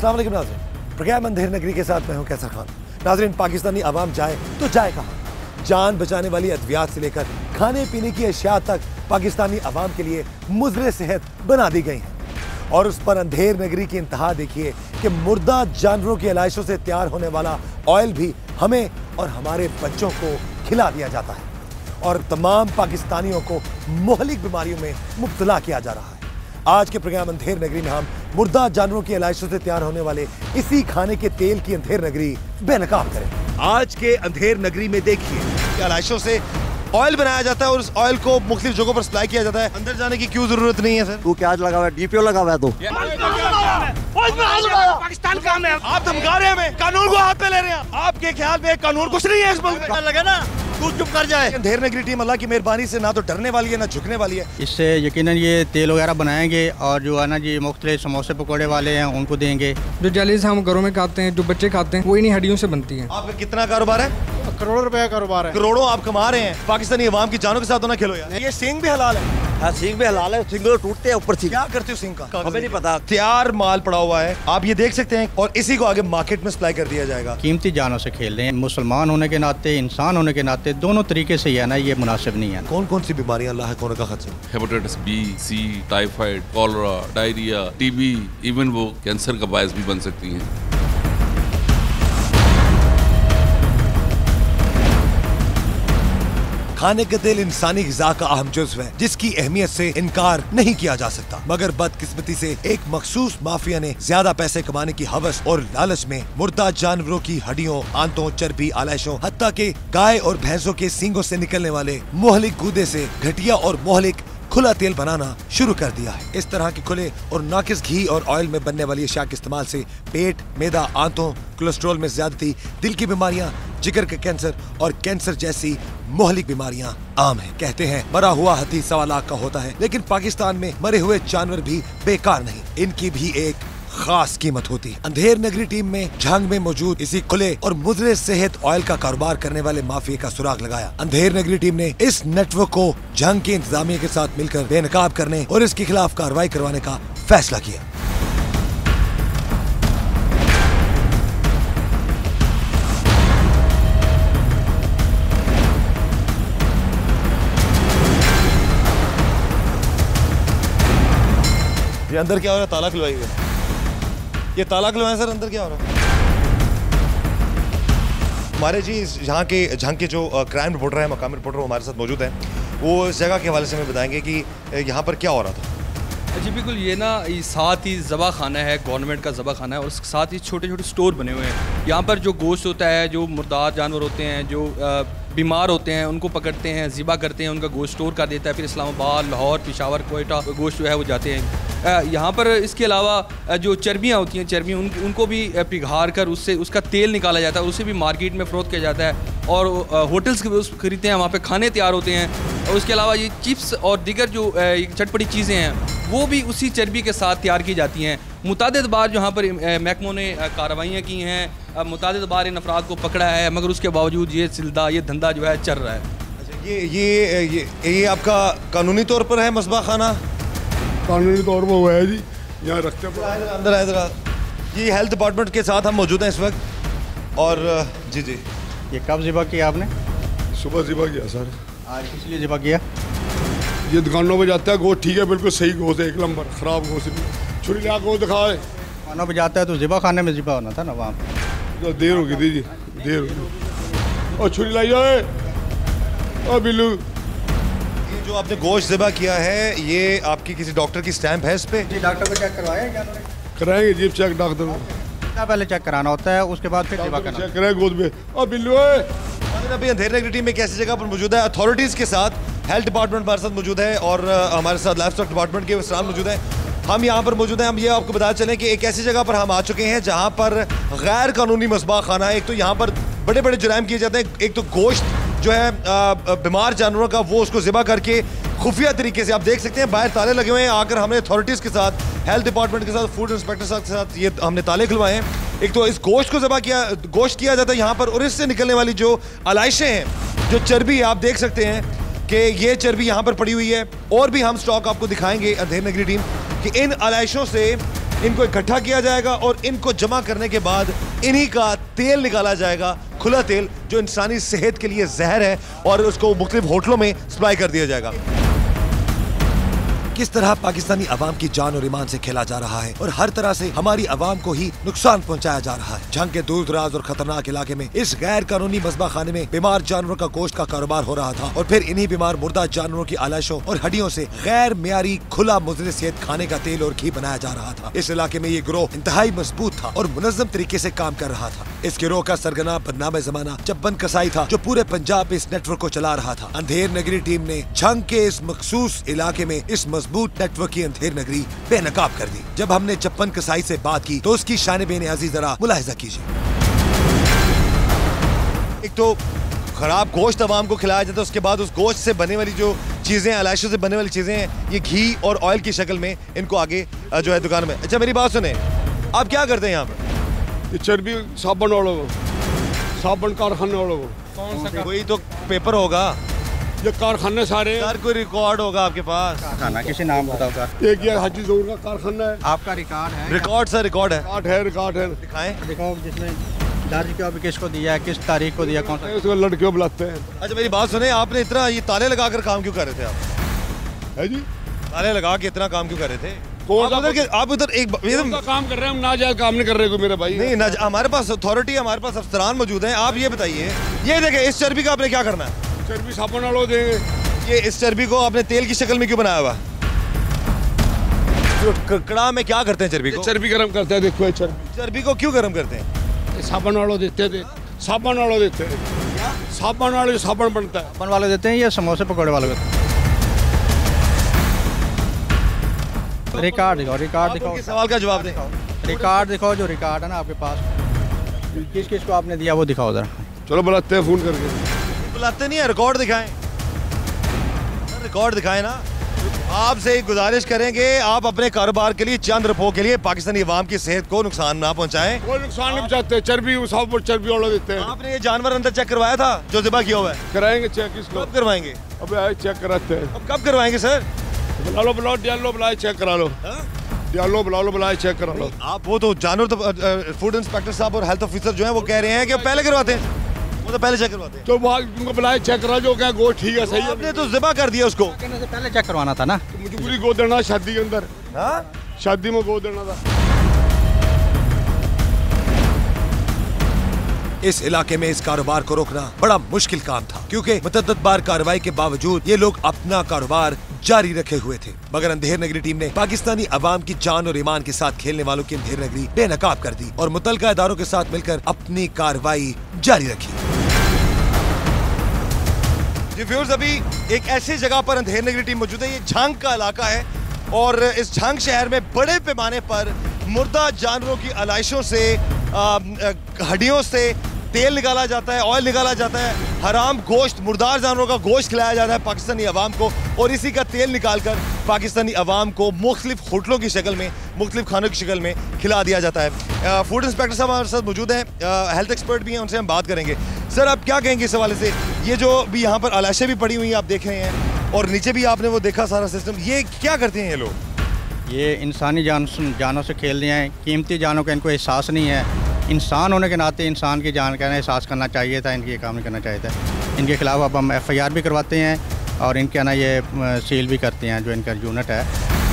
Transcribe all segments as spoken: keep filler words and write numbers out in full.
अस्सलाम वालेकुम नाज़रीन, प्रोग्राम अंधेर नगरी के साथ मैं हूं कैसर खान। नाज़रीन, पाकिस्तानी आवाम जाए तो जाए कहाँ? जान बचाने वाली अद्वियात से लेकर खाने पीने की अशिया तक पाकिस्तानी आवाम के लिए मुज़रे सेहत बना दी गई हैं। और उस पर अंधेर नगरी की इंतहा देखिए कि मुर्दा जानवरों की अलाइशों से तैयार होने वाला ऑयल भी हमें और हमारे बच्चों को खिला दिया जाता है और तमाम पाकिस्तानियों को मुहलिक बीमारियों में मुब्तला किया जा रहा है। आज के प्रोग्राम अंधेर नगरी में हम मुर्दा जानवरों की अलाइशों से तैयार होने वाले इसी खाने के तेल की अंधेर नगरी बेनकाब करें। आज के अंधेर नगरी में देखिए कि अलाइशों से ऑयल बनाया जाता है और उस ऑयल को मुख्तलिफ जगहों पर सप्लाई किया जाता है। अंदर जाने की क्यों जरूरत नहीं है सर? तू क्या लगा हुआ है? डीपीओ लगा हुआ है तू। पाकिस्तान काम है। आप धमका रहे हैं हमें, कानून को हाथ पे ले रहे हैं। आपके ख्याल में कानून कुछ नहीं है इस मुल्क में? लगे ना तू चुप कर जाए। अंधेर नगरी टीम अल्लाह की मेहरबानी से ना तो डरने वाली है ना झुकने वाली है। इससे यकीनन ये तेल वगैरह बनाएंगे और जो है ना जी मुख्तलिफ समोसे पकौड़े वाले हैं उनको देंगे। जो जैलीज हम घरों में खाते हैं, जो बच्चे खाते हैं, वो इन्हीं हड्डियों से बनती हैं। आपका कितना कारोबार है? करोड़ों रुपए का कारोबार है। करोड़ों आप कमा रहे हैं। पाकिस्तानी अवाम की जानों के साथ ना खेलो यार। ये सिंग भी हलाल है। हाँ, सिंग भी हलाल है। सिंग टूटते हैं ऊपर से। क्या करते हो सिंग का? हमें नहीं पता। तैयार माल पड़ा हुआ है, आप ये देख सकते हैं और इसी को आगे मार्केट में सप्लाई कर दिया जाएगा। कीमती जानों से खेल रहे हैं। मुसलमान होने के नाते, इंसान होने के नाते दोनों तरीके से है ना, ये मुनासिब नहीं है। कौन कौन सी बीमारियां अल्लाह कौन का खदशा? Hepatitis B, C, typhoid, cholera, diarrhoea, TB, even वो कैंसर का बायस भी बन सकती हैं। खाने का तेल इंसानी ग़िज़ा का अहम जुज़्व है जिसकी अहमियत से इनकार नहीं किया जा सकता, मगर बदकिस्मती से एक मखसूस माफिया ने ज्यादा पैसे कमाने की हवस और लालच में मुर्दा जानवरों की हड्डियों, आंतों, चर्बी, आलाइशों, हत्ता के गाय और भैंसों के सींगों से निकलने वाले मुहलिक गूदे से घटिया और मुहलिक खुला तेल बनाना शुरू कर दिया है। इस तरह के खुले और नाकिस घी और ऑयल में बनने वाली अशिया के इस्तेमाल से पेट, मैदा, आंतों, कोलेस्ट्रॉल में ज्यादती, दिल की बीमारियां, जिगर का कैंसर और कैंसर जैसी मुहलिक बीमारियां आम हैं। कहते हैं मरा हुआ हाथी सवा लाख का होता है, लेकिन पाकिस्तान में मरे हुए जानवर भी बेकार नहीं, इनकी भी एक खास कीमत होती है। अंधेर नगरी टीम में झांग में मौजूद इसी खुले और मुजरे सेहत ऑयल का कारोबार करने वाले माफिया का सुराग लगाया। अंधेर नगरी टीम ने इस नेटवर्क को झांग के इंतजामिया के साथ मिलकर बेनकाब करने और इसके खिलाफ कार्रवाई करवाने का फैसला किया। ये अंदर क्या हो रहा है? ताला खुलवाई हुई है। ये ताला खुलवाएं सर, अंदर क्या हो रहा है? हमारे जी यहाँ के जहाँ के जो क्राइम रिपोर्टर है, मकामी रिपोर्टर हमारे साथ मौजूद हैं, वो इस जगह के हवाले से हमें बताएंगे कि यहाँ पर क्या हो रहा था। जी बिल्कुल, ये ना साथ ही ज़बा खाना है, गवर्नमेंट का ज़बा खाना है और साथ ही छोटे छोटे स्टोर बने हुए हैं। यहाँ पर जो गोश्त होता है, जो मुर्दार जानवर होते हैं, जो बीमार होते हैं, उनको पकड़ते हैं, ज़िबा करते हैं, उनका गोश्त स्टोर कर देता है, फिर इस्लामाबाद, लाहौर, पेशावर, कोयटा गोश्त जो है वो जाते हैं। यहाँ पर इसके अलावा जो चर्बियाँ होती हैं, चर्बियाँ उन, उनको भी पिघार कर उससे उसका तेल निकाला जाता है, उसे भी मार्केट में फ़रोख्त किया जाता है और होटल्स के खरीदते हैं, वहाँ पे खाने तैयार होते हैं। और उसके अलावा ये चिप्स और दीगर जो चटपटी चीज़ें हैं वो भी उसी चर्बी के साथ तैयार की जाती हैं। मुतादिद बार यहाँ पर महकमों ने कार्रवाइयाँ की हैं, मुतादिद बार इन अफराद को पकड़ा है, मगर उसके बावजूद ये सिलदा ये धंधा जो है चल रहा है। अच्छा, ये ये ये ये आपका कानूनी तौर पर है मसबा खाना? कानूनी तौर पर हुआ है जी, यहाँ रखते हैं। अंदर है जरा। ये हेल्थ डिपार्टमेंट के साथ हम मौजूद हैं इस वक्त। और जी जी, ये कब ज़िबा किया आपने? सुबह ज़िबा किया सर। आज किस लिए ज़िबा किया? ये दुकानों पे जाता है गोश्त, ठीक है, बिल्कुल सही गोश्त है, एक नंबर, ख़राब गोश्त नहीं। छुरी ला गोश्त दिखाए। दुकानों पे जाता है तो ज़िबा खाने में ज़िबा होना था ना वहाँ पर। तो देर हो गई थी जी, देर हो गई। और छुरी लाई जाए और बिल्लू। ये जो आपने गोश्त ज़िबा किया है, ये आपकी किसी डॉक्टर की स्टैंप है इस पे? जी, डॉक्टर को चेक करवाया क्या? कराएंगे जी चेक डॉक्टर को। पहले चेक कराना होता है, उसके बाद फिर ज़िबा करना। चेक कराए गोश्त पे। और बिल्लू है। अभी अंधेर नगरी टीम में कैसी जगह पर मौजूद है? अथॉरिटीज़ के साथ हेल्थ डिपार्टमेंट हमारे साथ मौजूद है और हमारे साथ लाइफ स्टॉक डिपार्टमेंट के अफसरान मौजूद हैं। हम यहाँ पर मौजूद हैं। हम ये आपको बता चलें कि एक ऐसी जगह पर हम आ चुके हैं जहाँ पर गैर कानूनी मसबा खाना है। एक तो यहाँ पर बड़े बड़े जुराइम किए जाते हैं। एक तो गोश्त जो है बीमार जानवरों का, वो उसको ज़िबा करके खुफिया तरीके से, आप देख सकते हैं बाहर ताले लगे हुए हैं। आकर हमने अथॉरिटीज़ के साथ, हेल्थ डिपार्टमेंट के साथ, फूड इंस्पेक्टर के साथ ये हमने ताले खुलवाए हैं। एक तो इस गोश्त को ज़िबा किया गोश्त किया जाता है यहाँ पर, और इससे निकलने वाली जो अलाइशें हैं, जो चर्बी है, आप देख सकते हैं कि ये चर्बी यहाँ पर पड़ी हुई है। और भी हम स्टॉक आपको दिखाएंगे अंधेर नगरी टीम कि इन अलाइशों से इनको इकट्ठा किया जाएगा और इनको जमा करने के बाद इन्हीं का तेल निकाला जाएगा, खुला तेल जो इंसानी सेहत के लिए जहर है, और उसको मुख्तलिफ होटलों में सप्लाई कर दिया जाएगा। किस तरह पाकिस्तानी अवाम की जान और ईमान से खेला जा रहा है और हर तरह से हमारी अवाम को ही नुकसान पहुंचाया जा रहा है। जंग के दूर दराज और खतरनाक इलाके में इस गैर कानूनी मज़बा खाने में बीमार जानवरों का गोश्त का कारोबार हो रहा था, और फिर इन्हीं बीमार मुर्दा जानवरों की आलाशों और हड्डियों से गैर मियारी खुला मुज़र सेहत खाने का तेल और घी बनाया जा रहा था। इस इलाके में ये गिरोह इंतहाई मजबूत था और मुनज़्ज़म तरीके से काम कर रहा था। इस गिरोह का सरगना बदनामे ज़माना चप्पन कसाई था, जो पूरे पंजाब में इस नेटवर्क को चला रहा था। अंधेर नगरी टीम ने जंग के इस मखसूस इलाके में इस मजबूत नेटवर्क की अंधेर नगरी बेनकाब कर दी। जब हमने चप्पन कसाई से बात की तो उसकी शान बेनियाज़ी जरा मुलाहिजा कीजिए। एक तो खराब गोश्त अवाम को खिलाया जाता है, उसके बाद उस गोश्त से बने वाली जो चीजें, अलाइशों से बने वाली चीजें हैं, ये घी और ऑयल की शक्ल में इनको आगे जो है दुकान में। अच्छा मेरी बात सुने, आप क्या करते हैं यहाँ पर? ये चर्बी साबुन वालों को, साबुन कारखाने वालों को। कौन सा? कोई तो पेपर होगा, ये कारखाने सारे सर कोई रिकॉर्ड होगा आपके पास? खाना किसी नाम बताओ। एक ये हाजी जोर का कारखाना है। आपका रिकॉर्ड है? रिकॉर्ड सर, रिकॉर्ड है। रिकॉर्ड है, रिकॉर्ड है। दिखाएं। दिखाओ जिसमें दर्ज क्यों, किसको दिया है, किस तारीख को दिया, कौन सा? उसको लड़कियों बुलाते हैं। अच्छा मेरी बात सुने, आपने इतना ये ताले लगा कर काम क्यों कर रहे थे? आप है जी, ताले लगा के इतना काम क्यों कर रहे थे? कौन आप उधर के, आप उधर एक कौन सा काम कर रहे हैं हम? नाजायज काम नहीं कर रहे कोई मेरे भाई। नहीं ना, हमारे पास अथॉरिटी, हमारे पास अफसरान मौजूद हैं। आप ये बताइए, ये देखें इस चर्बी का आपने क्या करना है? चर्बी साबुन वालों देंगे। ये इस चर्बी को आपने तेल की शक्ल में क्यों बनाया हुआ? तो कड़ाह में क्या करते हैं चर्बी को? चर्बी गर्म करते हैं, देखो ये चर्बी। चर्बी को क्यों गर्म करते हैं? ये साबुन वालों देते थे, साबुन वालों देते हैं, साबुन वालों साबुन बनता है। साबुन वाले देते हैं या समोसे पकौड़े वाले देते हैं? रिकॉर्ड दिखाओ, रिकॉर्ड दिखाओ। किस सवाल का जवाब दें? रिकॉर्ड दिखाओ, जो रिकॉर्ड है ना आपके पास, किस किस को आपने दिया वो दिखाओ जरा। चलो बुलाते हैं फोन करके। बुलाते नहीं है, रिकॉर्ड दिखाएं, रिकॉर्ड दिखाएं ना। आपसे एक गुजारिश करेंगे, आप अपने कारोबार के लिए, चंद रुपयों के लिए पाकिस्तानी अवाम की सेहत को नुकसान ना पहुंचाएं। कोई नुकसान नहीं पहुंचाते, चर्बी साबुन चर्बी वालों देते हैं। आपने ये जानवर अंदर चेक करवाया था जो ज़िबा किया हुआ है? कराएंगे चेक इसको। कब करवाएंगे? अबे आए चेक कराते हैं। अब कब करवाएंगे सर? बुला लो, बुलाओ, डियालो बुलाए चेक करा लो। डियालो बुला लो, बुलाए चेक करा लो। आप वो तो जानवर तो फूड इंस्पेक्टर साहब और हेल्थ ऑफिसर जो है वो कह रहे हैं कि पहले करवाते हैं, वो तो पहले चेक करवाते हैं। तो उनको बुलाए चेक करा, जो क्या गोश्त ठीक है, सही है। आपने तो ज़िबा कर दिया उसको। कहने से पहले चेक करवाना था ना। तो मुझे पूरी गोद देना शादी के अंदर। हाँ? शादी में गोद देना था। इस इलाके में इस कारोबार को रोकना बड़ा मुश्किल काम था, क्योंकि मुतअद्दिद बार कार्रवाई के बावजूद ये लोग अपना कारोबार जारी रखे हुए थे। मगर अंधेर नगरी टीम ने पाकिस्तानी अवाम की जान और ईमान के साथ खेलने वालों की अंधेर नगरी बेनकाब कर दी और मुतल्लिका इदारों के साथ मिलकर अपनी कार्रवाई जारी रखी। जी व्यूअर्स, अभी एक ऐसी जगह पर अंधेर नगरी टीम मौजूद है, ये झांग का इलाका है और इस झांग शहर में बड़े पैमाने पर मुर्दा जानवरों की अलाइशों से, हड्डियों से तेल निकाला जाता है, ऑयल निकाला जाता है, हराम गोश्त, मुर्दार जानवरों का गोश्त खिलाया जाता है पाकिस्तानी अवाम को, और इसी का तेल निकालकर पाकिस्तानी अवाम को मुख्तलिफ होटलों की शक्ल में, मुख्तलिफ खानों की शक्ल में खिला दिया जाता है। फूड इंस्पेक्टर साहब हमारे साथ मौजूद हैं, हेल्थ एक्सपर्ट भी हैं, उनसे हम बात करेंगे। सर आप क्या कहेंगे इस हवाले से? ये जो भी यहाँ पर अलाशें भी पड़ी हुई हैं आप देख रहे हैं, और नीचे भी आपने वो देखा सारा सिस्टम, ये क्या करते हैं ये लोग? ये इंसानी जान जानों से खेल रहे हैं, कीमती जानों का इनको एहसास नहीं है। इंसान होने के नाते इंसान की जान का एहसास करना चाहिए था, इनकी ये काम नहीं करना चाहिए था। इनके खिलाफ अब हम एफ आई आर भी करवाते हैं और इनके ना ये सील भी करते हैं, जो इनका यूनिट है।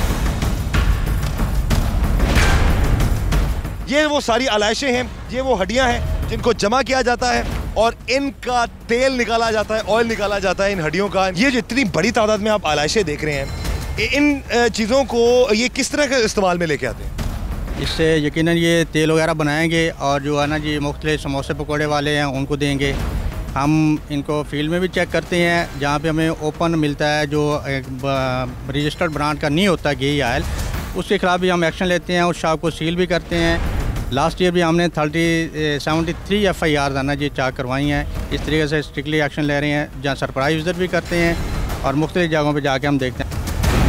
ये वो सारी आलाइशें हैं, ये वो हड्डियां हैं जिनको जमा किया जाता है और इनका तेल निकाला जाता है, ऑयल निकाला जाता है इन हड्डियों का। ये जो इतनी बड़ी तादाद में आप आलाइशें देख रहे हैं, इन चीज़ों को ये किस तरह के इस्तेमाल में लेके आते हैं? इससे यकीनन ये तेल वगैरह बनाएंगे और जो है ना जी मुख्तलिफ समोसे पकौड़े वाले हैं उनको देंगे। हम इनको फील्ड में भी चेक करते हैं, जहाँ पे हमें ओपन मिलता है जो एक रजिस्टर्ड ब्रांड का नहीं होता घी आयल, उसके खिलाफ भी हम एक्शन लेते हैं, उस शॉप को सील भी करते हैं। लास्ट ईयर भी हमने thirty seventy three F I R ना जी चाक करवाई हैं। इस तरीके से स्ट्रिक्टली एक्शन ले रहे हैं, जहाँ सरप्राइज विजिट भी करते हैं और मुख्तलिफ जगहों पर जाके हम देखते हैं।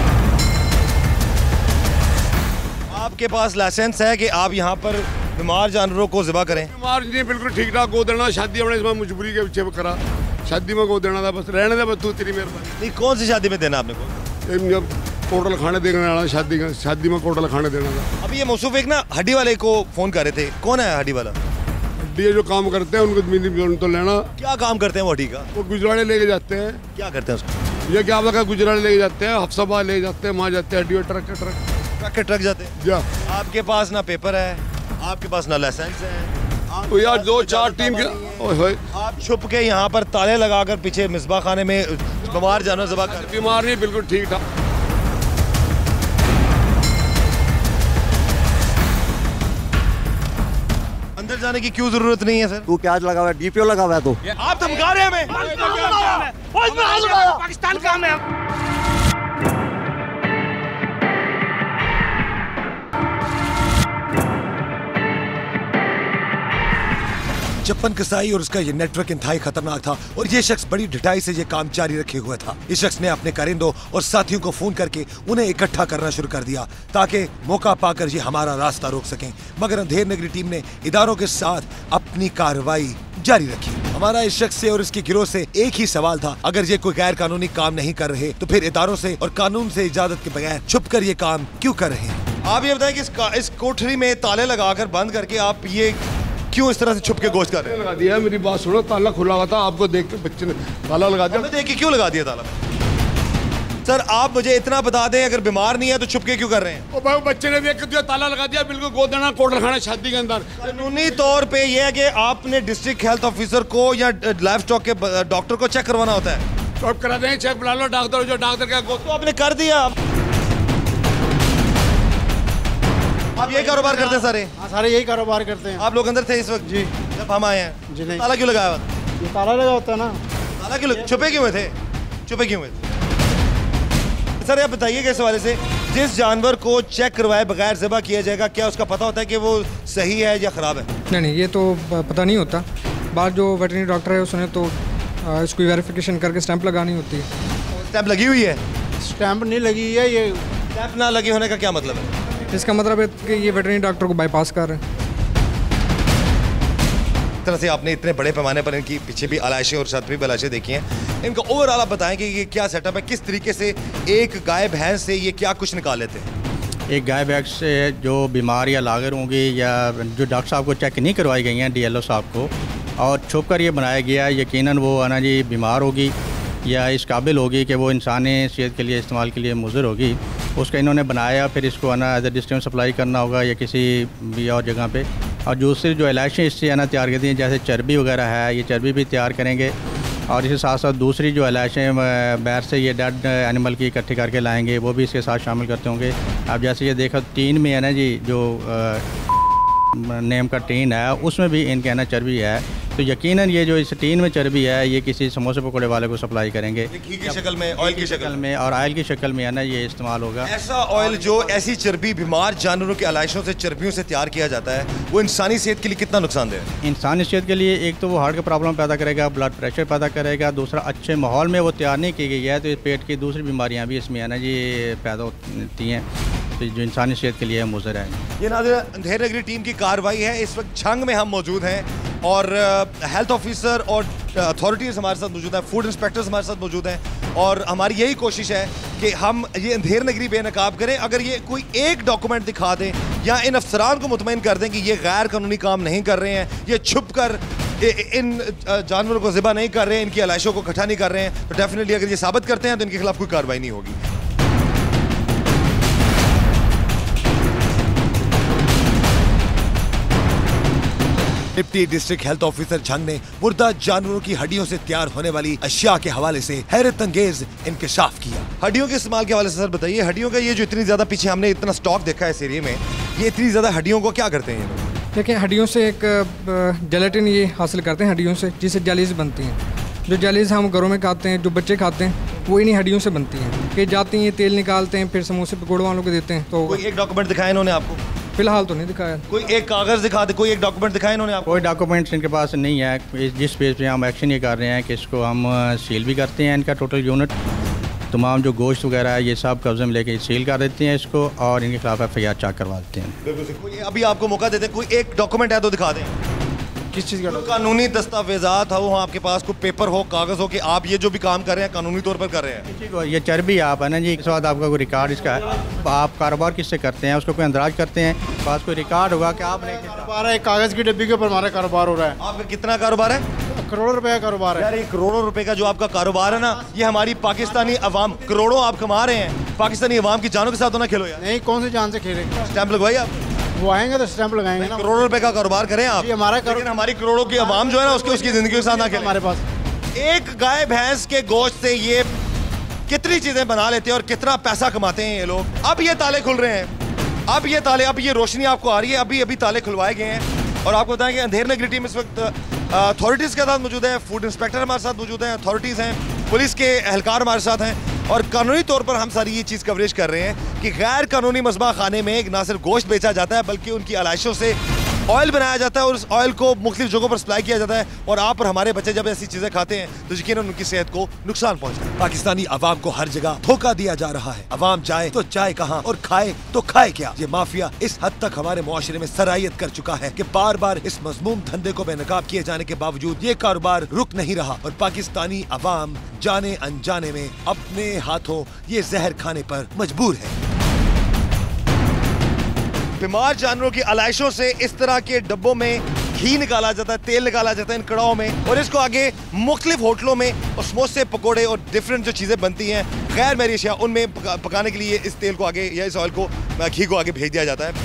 आपके पास लाइसेंस है कि आप यहाँ पर बीमार जानवरों को ज़िबा करें? बीमार नहीं, बिल्कुल ठीक ठाक गोद देना। शादी हमने इसमें मजबूरी के पीछे करा, शादी में गोद देना था, बस रहने दे, बस तू तेरी मेहरबानी। नहीं, कौन सी शादी में देना आपने को? कोटल खाने देने आना, शादी का शादी में कोटल खाने देना था। अभी ये मौसूफ एक ना हड्डी वाले को फोन कर रहे थे, कौन है हड्डी वाला? हड्डी जो काम करते हैं उनको जमीन तो लेना। क्या काम करते हैं वो हड्डी का? वो गुजराड़े लेके जाते हैं। क्या करते हैं उसको? ये क्या पता, गुजराड़े लेके जाते हैं, हफ्साबाद ले जाते हैं, वहाँ जाते हैं हड्डी ट्रक के ट्रक ट्रक के ट्रक जाते हैं। जा आपके पास ना पेपर है, आपके पास ना लाइसेंस है, तो यार दो चार टीम के ओए होए, आप छुप के यहाँ पर ताले लगाकर पीछे मिसबा खाने में बीमार जानवर ज़बह कर। बीमार नहीं, बिल्कुल ठीक ठाक। अंदर जाने की क्यों जरूरत नहीं है सर? तू क्या लगा हुआ है? डीपीओ लगा हुआ है तू। आप धमका रहे हैं हमें। पाकिस्तान काम है। चप्पन कसाई और उसका ये नेटवर्क इंतहाई खतरनाक था और ये शख्स बड़ी ढिठाई से ये काम जारी रखे हुए था। इस शख्स ने अपने कारिंदों और साथियों को फोन करके उन्हें इकट्ठा करना शुरू कर दिया ताकि मौका पाकर ये हमारा रास्ता रोक सकें। मगर अंधेर नगरी टीम ने इदारों के साथ अपनी कार्रवाई जारी रखी। हमारा इस शख्स से और इसके गिरोह से एक ही सवाल था, अगर ये कोई गैर कानूनी काम नहीं कर रहे तो फिर इदारों से और कानून से इजाजत के बगैर छुप कर ये काम क्यों कर रहे हैं? आप ये बताएं कि इस, इस कोठरी में ताले लगाकर बंद करके आप ये क्यों इस तरह से छुप के गोश्त कर रहे हैं? लगा दिया, मेरी बात सुनो, ताला खुला हुआ था, आपको देख के बच्चे ने ताला लगा दिया। देख के क्यों लगा दिया ताला? सर आप मुझे इतना बता दें, अगर बीमार नहीं है तो छुप के क्यों कर रहे हैं? ओ भाई बच्चे ने देख के दिया, ताला लगा दिया, बिल्कुल गोद देना कोटल खाना शादी के अंदर। कानूनी तौर पे ये है कि आपने डिस्ट्रिक्ट हेल्थ ऑफिसर को या लाइफ स्टॉक के डॉक्टर को चेक करवाना होता है। तो आप करा दें, चेक बुला लो डॉक्टर, जो डॉक्टर का गोद। तो आपने कर दिया। आप ये कारोबार करते हैं सारे? हाँ सारे यही कारोबार करते हैं। आप लोग अंदर थे इस वक्त? जी जब हम आए हैं। जी नहीं। ताला क्यों लगाया हुआ? ये ताला लगा होता है ना। ताला क्यों? छुपे क्यों हुए थे? छुपे क्यों हुए थे? सर आप बताइए कि इस हवाले से जिस जानवर को चेक करवाए बगैर ज़िबा किया जाएगा, क्या उसका पता होता है कि वो सही है या ख़राब है? नहीं नहीं, ये तो पता नहीं होता। बाद जो वेटरनरी डॉक्टर है उसने तो इसको वेरिफिकेशन करके स्टैंप लगानी होती है। स्टैंप लगी हुई है? स्टैंप नहीं लगी है। ये स्टैंप ना लगे होने का क्या मतलब है? इसका मतलब है कि ये वेटरनरी डॉक्टर को बाईपास कर रहे हैं। इस तरह से आपने इतने बड़े पैमाने पर इनकी पीछे भी आलाइशें और साथ भी आलाइशें देखी हैं, इनका ओवरऑल आप बताएं कि ये क्या सेटअप है, किस तरीके से एक गाय भैंस से ये क्या कुछ निकाल लेते हैं? एक गाय भैंस से जो बीमार या लागर होंगी या जो डॉक्टर साहब को चेक नहीं करवाई गई हैं डी एल ओ साहब को, और छुप कर ये बनाया गया, यकीनन वो आना जी बीमार होगी या इस काबिल होगी कि वो इंसानी सेहत के लिए इस्तेमाल के लिए मुज़र होगी, उसका इन्होंने बनाया, फिर इसको आना एज ए डिस्ट्रीब्यूशन सप्लाई करना होगा या किसी भी और जगह पे। और दूसरी जो इलाइशें इससे आना तैयार करती हैं, जैसे चर्बी वगैरह है, ये चर्बी भी तैयार करेंगे। और इसके साथ साथ दूसरी जो इलाइशें बैर से ये डेड एनिमल की इकट्ठी करके लाएंगे, वो भी इसके साथ शामिल करते होंगे। अब जैसे ये देखो टीन में है ना जी, जो नेम का टीन है उसमें भी इनके है ना चर्बी है, तो यकीनन ये जो इस टीन में चर्बी है ये किसी समोसे पकौड़े वाले को सप्लाई करेंगे घी की शक्ल में, ऑयल की शक्ल में और ऑयल की शक्ल में है ना ये इस्तेमाल होगा। ऐसा ऑयल जो ऐसी चर्बी बीमार जानवरों के आलाइशों से चर्बियों से तैयार किया जाता है, वो इंसानी सेहत के लिए कितना नुकसानदेह है? इंसानी सेहत के लिए एक तो वो हार्ट का प्रॉब्लम पैदा करेगा, ब्लड प्रेशर पैदा करेगा, दूसरा अच्छे माहौल में वो तैयार नहीं की गई है तो पेट की दूसरी बीमारियाँ भी इसमें है ना जी पैदा होती हैं, तो जो इंसानी सेहत के लिए मुज़र है। ये नाज़रीन अंधेर नगरी टीम की कार्रवाई है। इस वक्त झंग में हम मौजूद हैं और हेल्थ ऑफिसर और अथॉरिटीज़ हमारे साथ मौजूद हैं, फूड इंस्पेक्टर्स हमारे साथ मौजूद हैं और हमारी यही कोशिश है कि हम ये अंधेर नगरी बेनकाब करें। अगर ये कोई एक डॉक्यूमेंट दिखा दें या इन अफसरान को मुतमईन कर दें कि ये गैर कानूनी काम नहीं कर रहे हैं, ये छुप कर इन जानवरों को ज़िबा नहीं कर रहे हैं, इनकी आलाइशों को इकट्ठा नहीं कर रहे हैं, तो डेफिनेटली अगर ये साबित करते हैं तो इनके खिलाफ कोई कार्रवाई नहीं होगी। Deputy district health officer Jhang ने मुर्दा जानवरों की हड्डियों से तैयार होने वाली अशिया के हवाले से हैरत अंगेज इंकशाफ किया। हड्डियों के इस्तेमाल के हवाले से सर बताइए, हड्डियों का ये जो इतनी ज्यादा पीछे हमने इतना स्टॉक देखा है इस एरिया में, ये इतनी ज्यादा हड्डियों को क्या करते हैं ये लोग? देखिए हड्डियों से एक जेलेटिन ये हासिल करते हैं हड्डियों से, जिससे जेलीज बनती हैं। जो जेलीज हम घरों में खाते हैं, जो बच्चे खाते हैं, वो इन्हीं हड्डियों से बनती हैं। कि जाती हैं, तेल निकालते हैं, फिर समोसे पकौड़े वालों को देते हैं। तो कोई एक डॉक्यूमेंट दिखाया इन्होंने आपको? फिलहाल तो नहीं दिखाया। कोई एक कागज दिखा दे, कोई एक डॉक्यूमेंट दिखाया इन्होंने आपको? कोई डॉक्यूमेंट्स इनके पास नहीं है। जिस पेज पे हम एक्शन ये कर रहे हैं कि इसको हम सील भी करते हैं, इनका टोटल यूनिट तमाम जो गोश्त वगैरह है ये सब कब्जे में लेके सील कर देते हैं इसको और इनके खिलाफ एफ आई आर चाक करवा देते हैं। कोई अभी आपको मौका देते हैं, कोई एक डॉक्यूमेंट है तो दिखा दें। किस चीज़ का डर? कानूनी दस्तावेजात हो, आपके पास कोई पेपर हो, कागज हो कि आप ये जो भी काम कर रहे हैं कानूनी तौर पर कर रहे हैं? ठीक है, ये चर्बी आप है ना जी, इस बाद आपका कोई रिकॉर्ड इसका है, आप कारोबार किससे करते हैं, उसको कोई अंदराज करते हैं, पास कोई रिकॉर्ड होगा कि आपने कारोबार है, कागज़ की डिब्बी के ऊपर हमारा कारोबार हो रहा है। आपका कितना कारोबार है? करोड़ों रुपए का कारोबार है यार ये करोड़ों रुपए का जो आपका कारोबार है ना, ये हमारी पाकिस्तानी अवाम, करोड़ों आप कमा रहे हैं, पाकिस्तानी अवाम की जानों के साथ तो ना खेलो यार। नहीं, कौन सी जान से खेले? स्टैंप लगवाइए आप, वो आएंगे तो स्टैंप लगाएंगे ना। करोड़ों रुपए का कारोबार करें आप, ये हमारा लेकिन हमारी करोड़ों की अवाम जो है ना उसकी उसकी जिंदगी के साथ ना खेले। हमारे पास एक गाय भैंस के गोश्त से ये कितनी चीजें बना लेते हैं और कितना पैसा कमाते हैं ये लोग। अब ये ताले खुल रहे हैं, अब ये ताले, अब ये रोशनी आपको आ रही है, अभी अभी ताले खुलवाए गए हैं। और आपको बताएं कि अंधेर नगरी टीम इस वक्त अथॉरिटीज़ के साथ मौजूद है, फूड इंस्पेक्टर हमारे साथ मौजूद हैं, अथॉरिटीज़ हैं, पुलिस के एहलकार हमारे साथ हैं और कानूनी तौर पर हम सारी ये चीज़ कवरेज कर रहे हैं कि गैर कानूनी मज़बा खाने में ना सिर्फ गोश्त बेचा जाता है बल्कि उनकी आलाइशों से ऑयल बनाया जाता है और उस ऑयल को मुख्तलिफ जगहों पर सप्लाई किया जाता है और आप और हमारे बच्चे जब ऐसी चीजें खाते हैं तो यकीनन उनकी सेहत को नुकसान पहुंचता है। पाकिस्तानी अवाम को हर जगह धोखा दिया जा रहा है। अवाम जाए तो जाए कहाँ और खाए तो खाए क्या। ये माफिया इस हद तक हमारे मुआशरे में सरायत कर चुका है कि बार बार इस मजमूम धंधे को बेनकाब किए जाने के बावजूद ये कारोबार रुक नहीं रहा और पाकिस्तानी अवाम जाने अनजाने में अपने हाथों ये जहर खाने पर मजबूर है। बीमार जानवरों की आलाइशों से इस तरह के डब्बों में घी निकाला जाता है, तेल निकाला जाता है इन कड़ाओं में और इसको आगे मुख्तलिफ होटलों में और समोसे पकोड़े और डिफरेंट जो चीज़ें बनती हैं गैर मैरी अशिया उनमें पका, पकाने के लिए इस तेल को आगे या इस ऑयल को, घी को आगे भेज दिया जाता है।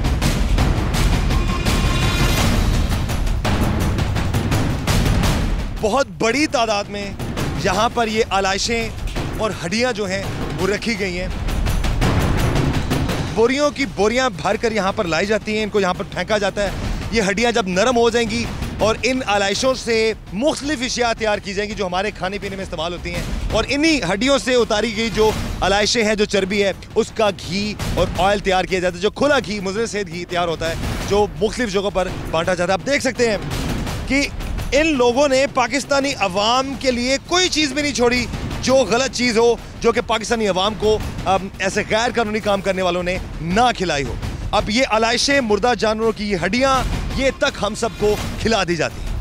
बहुत बड़ी तादाद में यहाँ पर ये आलाइशें और हड्डियाँ जो हैं वो रखी गई हैं। बोरियों की बोरियां भर कर यहाँ पर लाई जाती हैं, इनको यहाँ पर फेंका जाता है। ये हड्डियाँ जब नरम हो जाएंगी और इन आलाइशों से मुख्तलिफ अशिया तैयार की जाएंगी जो हमारे खाने पीने में इस्तेमाल होती हैं और इन्हीं हड्डियों से उतारी गई जो आलाइशें हैं, जो चर्बी है, उसका घी और ऑयल तैयार किया जाता है, जो खुला घी, मुज़र सेहत घी तैयार होता है जो मुख्तलिफ जगहों पर बांटा जाता है। आप देख सकते हैं कि इन लोगों ने पाकिस्तानी अवाम के लिए कोई चीज़ भी नहीं छोड़ी जो गलत चीज़ हो, जो कि पाकिस्तानी अवाम को ऐसे गैर कानूनी काम करने वालों ने ना खिलाई हो। अब ये आलाइशें, मुर्दा जानवरों की ये हड्डियाँ, ये तक हम सबको खिला दी जाती हैं।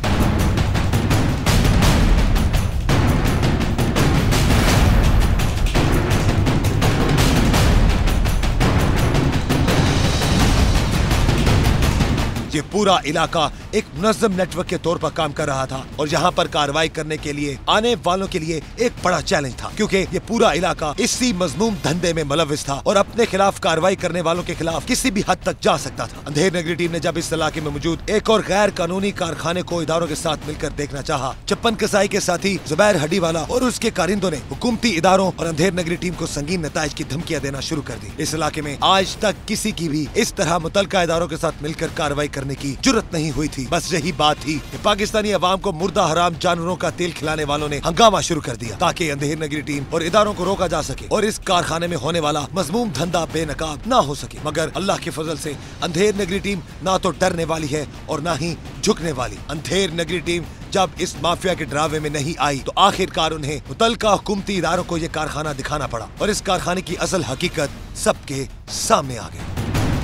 ये पूरा इलाका एक मुनज़्ज़म नेटवर्क के तौर पर काम कर रहा था और यहाँ पर कार्रवाई करने के लिए आने वालों के लिए एक बड़ा चैलेंज था क्योंकि ये पूरा इलाका इसी मजमूम धंधे में मुलव्विस था और अपने खिलाफ कार्रवाई करने वालों के खिलाफ किसी भी हद तक जा सकता था। अंधेर नगरी टीम ने जब इस इलाके में मौजूद एक और गैर कानूनी कारखाने को इदारों के साथ मिलकर देखना चाहा, चप्पन कसाई के साथी जुबैर हड्डीवाला और उसके कारिंदों ने हुकूमती इदारों और अंधेर नगरी टीम को संगीन नताइज की धमकियां देना शुरू कर दी। इस इलाके में आज तक किसी की भी इस तरह मुतल्लिका इदारों के साथ मिलकर कार्रवाई करने की जुर्रत नहीं हुई थी। बस यही बात थी कि पाकिस्तानी अवाम को मुर्दा हराम जानवरों का तेल खिलाने वालों ने हंगामा शुरू कर दिया ताकि अंधेर नगरी टीम और इदारों को रोका जा सके और इस कारखाने में होने वाला मजमूम धंधा बेनकाब ना हो सके। मगर अल्लाह के फजल से अंधेर नगरी टीम ना तो डरने वाली है और ना ही झुकने वाली। अंधेर नगरी टीम जब इस माफिया के ड्रावे में नहीं आई तो आखिरकार उन्हें मुतल्लिका हुकूमती इदारों को यह कारखाना दिखाना पड़ा और इस कारखाने की असल हकीकत सबके सामने आ गई।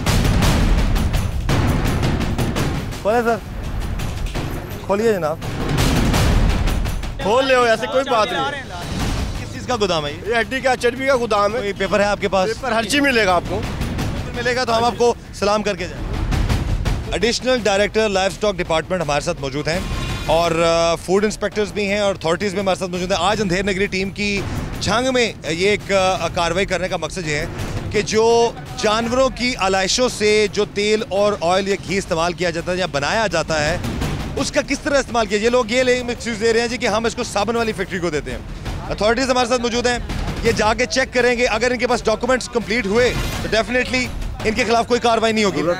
खोलिए सर, खोलिए जनाब, खोल ले हो, ऐसे कोई बात नहीं। किस चीज़ का गोदाम है ये हड्डी का, चर्बी का गोदाम है। कोई पेपर है आपके पास? पेपर हर चीज मिलेगा आपको, मिलेगा तो हम आपको सलाम करके जाएंगे। Additional director livestock department हमारे साथ मौजूद हैं और फूड इंस्पेक्टर्स भी हैं और अथॉरिटीज़ भी हमारे साथ मौजूद हैं। आज अंधेर नगरी टीम की झंग में ये एक कार्रवाई करने का मकसद ये है कि जो जानवरों की आलाइशों से जो तेल और ऑयल या घी इस्तेमाल किया जाता है या बनाया जाता है उसका किस तरह इस्तेमाल किया। ये लोग ये एक्सक्यूज दे रहे हैं जी कि हम इसको साबुन वाली फैक्ट्री को देते हैं। अथॉरिटीज़ हमारे साथ मौजूद हैं, ये जाके चेक करेंगे, अगर इनके पास डॉक्यूमेंट्स कंप्लीट हुए तो डेफिनेटली इनके खिलाफ कोई कार्रवाई नहीं होगी।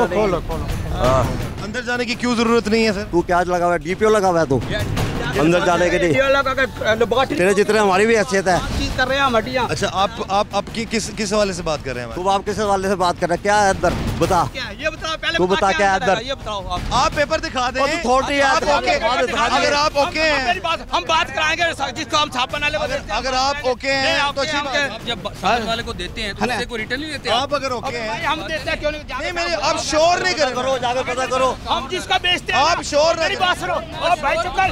अंदर जाने की क्यों जरूरत नहीं है सर? तू क्या लगा हुआ है? डीपीओ लगा हुआ है तू अंदर जाने के लिए? तेरे जितने हमारी भी हैसियत है। चीज कर रहे हैं हम हड्डियाँ। अच्छा, आप आप आपकी किस किस हवाले से बात कर रहे हैं? तू आप किस हवाले से बात कर रहा है? क्या है अंदर बता? ये बता तू बता क्या है अंदर? ये बताओ आप आप पेपर दिखा दें। अथॉरिटी है, आप ओके, अगर आप ओके हैं, मेरी बात हम बात कराएंगे जिसको हम छाप बना ले। अगर आप ओके हैं तो अच्छी बात है। आप जब सामने वाले को देते हैं तो उससे कोई रिटर्न नहीं देते आप अगर ओके हैं हम देते हैं क्यों नहीं? नहीं मेरे आप शोर नहीं करो, जाकर पता करो। हम जिसका बेचते हैं आप शोर मेरी बात सुनो। ओ भाई चुप कर।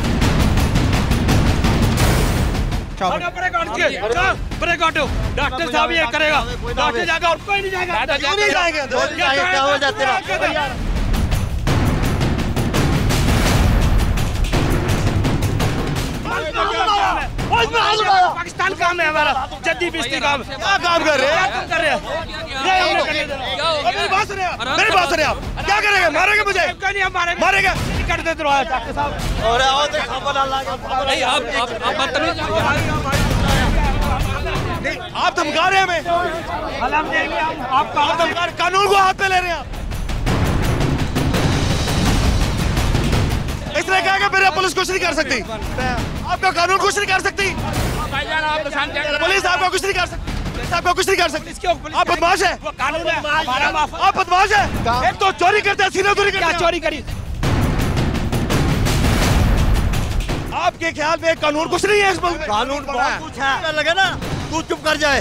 ब्रेक ऑटो डॉक्टर साहब ये करेगा, डॉक्टर जाएगा और कोई नहीं जाएगा। क्यों नहीं जाएंगे? क्या हो जाते हैं? पाकिस्तान काम है हमारा, जद्दी बिस्ती काम। क्या काम कर रहे हैं? कर रहे हैं मेरी बात सुनिए, मेरी बात सुनिए, आप क्या करेंगे? मारेंगे मुझे? नहीं हम मारेंगे, मारेंगे कर देते रहो डॉक्टर साहब। और आओ तो खबर डाल नहीं आप आप आप बदतमीज नहीं, आप धमका रहे हैं हमें। हम देंगे, आप आप धमका, कानून को हाथ पे ले रहे हैं आप। इस तरह कहेगा मेरा पुलिस कुछ नहीं कर सकती, आपका कानून कुछ नहीं कर सकती, पुलिस आपका कुछ नहीं कर सकती, पुलिस आपका कुछ नहीं कर सकती। आप बदमाश है, आप बदमाश है। एक तो चोरी करते हैं, सीना चोरी करते हैं। चोरी करी आपके ख्याल में कानून कुछ नहीं है इस मुल्क में? कानून बहुत कुछ है, लगे ना तू चुप कर जाए।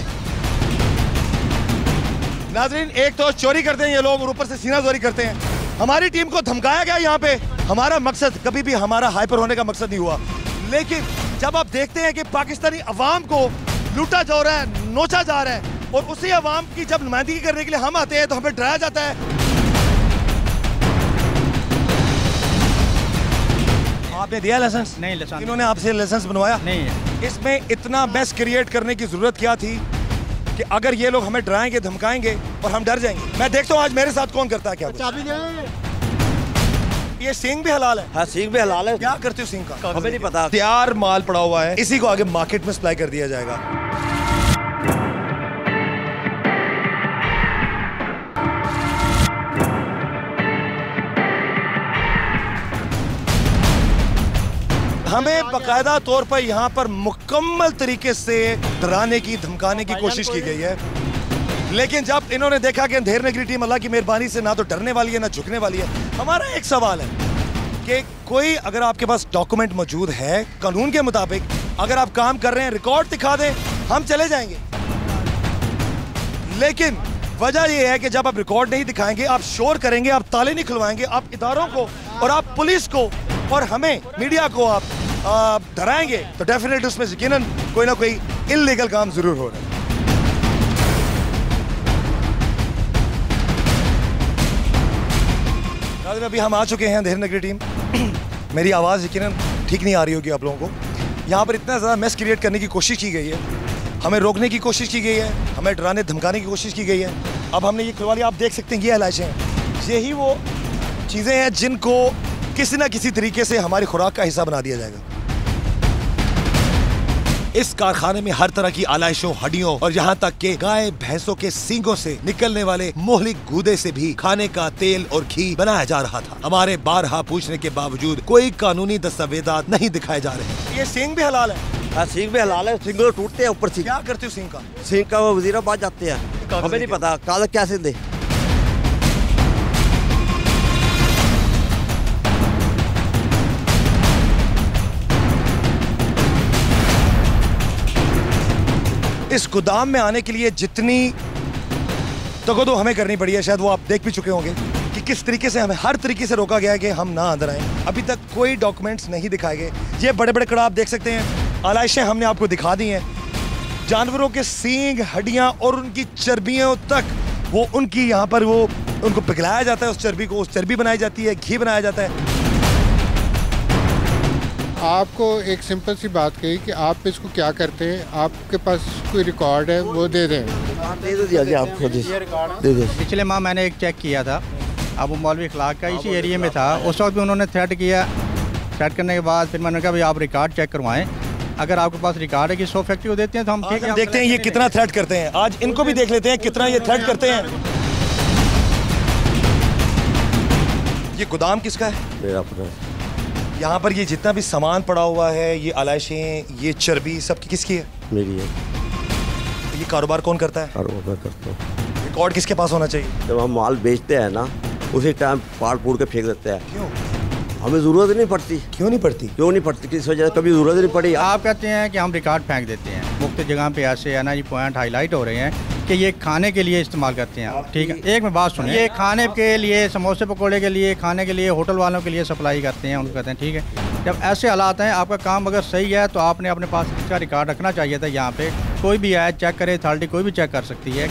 नाजरीन, एक तो चोरी करते हैं ये लोग और ऊपर से सीना चोरी करते हैं। हमारी टीम को धमकाया गया यहाँ पे। हमारा मकसद कभी भी हमारा हाइपर होने का मकसद नहीं हुआ, लेकिन जब आप देखते हैं कि पाकिस्तानी अवाम को लूटा जा रहा है, नोचा जा रहा है और उसी अवाम की जब नुमाइंदगी करने के लिए हम आते हैं तो हमें डराया जाता है। आपने दिया लाइसेंस? नहीं, लाइसेंस इन्होंने आपसे लाइसेंस बनवाया? नहीं है। इसमें इतना मैस क्रिएट करने की जरूरत क्या थी कि अगर ये लोग हमें डराएंगे, धमकाएंगे और हम डर जाएंगे? मैं देखता हूँ आज मेरे साथ कौन करता है क्या कुछ। ये सिंग भी हलाल है? हाँ, सिंग भी हलाल है। क्या करते हो सिंग का? हमें नहीं पता। तैयार माल पड़ा हुआ है, इसी को आगे मार्केट में सप्लाई कर दिया जाएगा। हमें बाकायदा तौर पर यहाँ पर मुकम्मल तरीके से डराने की, धमकाने की कोशिश की गई है, लेकिन जब इन्होंने देखा कि अंधेर नगरी टीम अल्लाह की मेहरबानी से ना तो डरने वाली है ना झुकने वाली है। हमारा एक सवाल है कि कोई अगर आपके पास डॉक्यूमेंट मौजूद है कानून के मुताबिक, अगर आप काम कर रहे हैं, रिकॉर्ड दिखा दें, हम चले जाएंगे। लेकिन वजह यह है कि जब आप रिकॉर्ड नहीं दिखाएंगे, आप शोर करेंगे, आप ताले नहीं खुलवाएंगे, आप इदारों को और आप पुलिस को और हमें मीडिया को आप डराएंगे, तो डेफिनेटली उसमें यकीनन कोई ना कोई इल्लीगल काम जरूर हो रहा है। अभी हम आ चुके हैं अंधेर नगरी टीम। मेरी आवाज़ यकीनन ठीक नहीं आ रही होगी आप लोगों को। यहाँ पर इतना ज़्यादा मैस क्रिएट करने की कोशिश की गई है, हमें रोकने की कोशिश की गई है, हमें डराने धमकाने की कोशिश की गई है। अब हमने ये खुलवा लिया, आप देख सकते हैं ये इलाइशें हैं, यही वो चीज़ें हैं जिनको किसी ना किसी तरीके से हमारी खुराक का हिस्सा बना दिया जाएगा। इस कारखाने में हर तरह की आलाइशों, हड्डियों और यहाँ तक के गाय भैंसों के सींगों से निकलने वाले मोहलिक गूदे से भी खाने का तेल और घी बनाया जा रहा था। हमारे बारहा पूछने के बावजूद कोई कानूनी दस्तावेजात नहीं दिखाए जा रहे। ये सींग भी हलाल है? हाँ, सींग भी हलाल है। सींग टूटते हैं ऊपर से। क्या करते हो सींग का? सींग का वो वजीराबाद जाते हैं, हमें नहीं पता कागज क्या सिंधे। इस गोदाम में आने के लिए जितनी तगदो हमें करनी पड़ी है, शायद वो आप देख भी चुके होंगे कि किस तरीके से हमें हर तरीके से रोका गया है कि हम ना अंदर आए। अभी तक कोई डॉक्यूमेंट्स नहीं दिखाए गए। ये बड़े बड़े कड़ा आप देख सकते हैं, आलाइशें हमने आपको दिखा दी हैं, जानवरों के सींग, हड्डियां और उनकी चर्बियों तक, वो उनकी यहाँ पर वो उनको पिघलाया जाता है, उस चर्बी को, उस चर्बी बनाई जाती है, घी बनाया जाता है। आपको एक सिंपल सी बात कही कि आप इसको क्या करते हैं, आपके पास कोई रिकॉर्ड है वो दे दें। दे दो दिया आपको, दे दे। पिछले माह मैंने एक चेक किया था, अबू मौलवी अखलाक का, इसी एरिया में था। उस वक्त भी उन्होंने थ्रेट किया। थ्रेट करने के बाद फिर मैंने कहा भाई आप रिकॉर्ड चेक करवाएं, अगर आपके पास रिकॉर्ड है कि सौ फैक्ट्री को देते हैं तो हम ठीक है। देखते हैं ये कितना थ्रेट करते हैं, आज इनको भी देख लेते हैं कितना ये थ्रेट करते हैं। ये गोदाम किसका है? मेरा अपना। यहाँ पर ये जितना भी सामान पड़ा हुआ है, ये आलाइशें, ये चर्बी, सब की किसकी है? मेरी है। ये कारोबार कौन करता है? कारोबार करता हूँ। रिकॉर्ड किसके पास होना चाहिए? जब हम माल बेचते हैं ना, उसी टाइम फाड़ फूड़ के फेंक देते हैं। क्यों? हमें ज़रूरत ही नहीं पड़ती। क्यों नहीं पड़ती? क्यों नहीं पड़ती, किस वजह से कभी ज़रूरत नहीं पड़ी। आप कहते हैं कि हम रिकॉर्ड फेंक देते हैं, मुख्तलिफ जगह पे ऐसे है ना जी पॉइंट हाईलाइट हो रहे हैं कि ये खाने के लिए इस्तेमाल करते हैं। ठीक है, एक मैं बात सुनिए, ये खाने के लिए, समोसे पकौड़े के लिए, खाने के लिए, होटल वालों के लिए सप्लाई करते हैं, उनको कहते हैं। ठीक है, जब ऐसे हालात हैं, आपका काम अगर सही है तो आपने अपने पास इसका रिकॉर्ड रखना चाहिए था। यहाँ पे कोई भी आए चेक करे, अथॉरिटी कोई भी चेक कर सकती है।